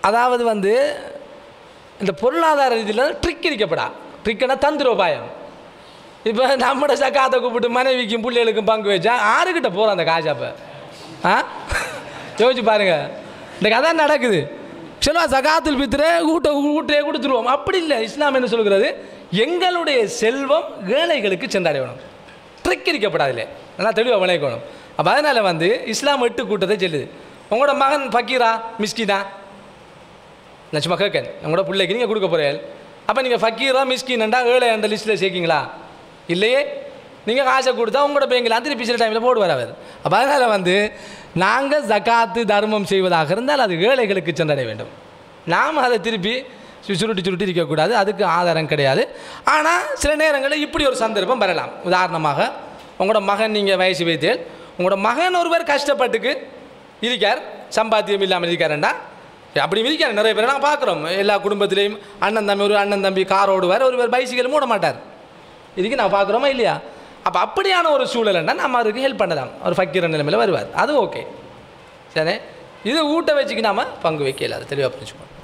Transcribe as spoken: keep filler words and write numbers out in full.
அதாவது வந்து இந்த பொருளாதார ரீதியில் ட்ரிக் இருக்கப்படா. ட்ரிக்குன்னா தந்திரோபாயம். இப்போ நம்மளோட சக்காத்தை கூப்பிட்டு மனைவிக்கும் பிள்ளைகளுக்கும் பங்கு வச்சா ஆறுகிட்ட போகிறோம் அந்த காசு. அப்போ ஆ யோசிச்சு பாருங்க, இந்த கதை நடக்குது. சொல்லுவா சகாத்தில் பித்திர ஊட்ட ஊட்டே கொடுத்துருவோம். அப்படி இல்லை. இஸ்லாம் என்ன சொல்கிறது, எங்களுடைய செல்வம் ஏழைகளுக்கு சென்றடையணும். ட்ரிக் இருக்கப்படாதில்லை, நல்லா தெளிவாக விளைக்கணும். அப்போ அதனால் வந்து இஸ்லாம் எட்டு கூட்டத்தை செல்லுது. உங்களோட மகன் ஃபக்கீரா மிஸ்கினா, நான் சும்மா கேட்கேன், உங்களோட பிள்ளைக்கு நீங்கள் கொடுக்க போகிறீர்கள். அப்போ நீங்கள் ஃபக்கீரா மிஸ்கின்டா ஏழை அந்த லிஸ்ட்டில் சேர்க்கிங்களா? இல்லையே. நீங்கள் காசை கொடுத்தா உங்களோட பேங்கில் திருப்பி சில டைமில் போடு வராது. அப்போ அதனால் வந்து நாங்கள் ஜகாத்து தர்மம் செய்வதாக இருந்தால் அது ஏழைகளுக்கு சென்றடைய வேண்டும். நாம் அதை திருப்பி சுருட்டி சுருட்டி இருக்கக்கூடாது, அதுக்கு ஆதாரம் கிடையாது. ஆனால் சில நேரங்களில் இப்படி ஒரு சந்தர்ப்பம் வரலாம். உதாரணமாக உங்களோட மகன் நீங்கள் வயசு வைத்தேன், உங்களோட மகன் ஒருவர் கஷ்டப்பட்டுக்கு இருக்கார், சம்பாத்தியம் இல்லாமல் இருக்காருண்டா, அப்படி இருக்கார் நிறைய பேர் நாங்கள் பார்க்குறோம். எல்லா குடும்பத்திலையும் அண்ணன் தம்பி, ஒரு அண்ணன் தம்பி கார் ஓடுவார், ஒருவர் பைசிக்கல் மூட மாட்டார். இதுக்கு நான் பார்க்குறோமா இல்லையா? அப்போ அப்படியான ஒரு சூழல்னா நம்ம அவருக்கு ஹெல்ப் பண்ணலாம். அவர் ஃபக்கீர நிலைமையில் வருவார், அது ஓகே. சரி. இது ஊட்ட வச்சுக்கு நாம் பங்கு வைக்கல, அது தெளிவாக புரிஞ்சுக்கணும்.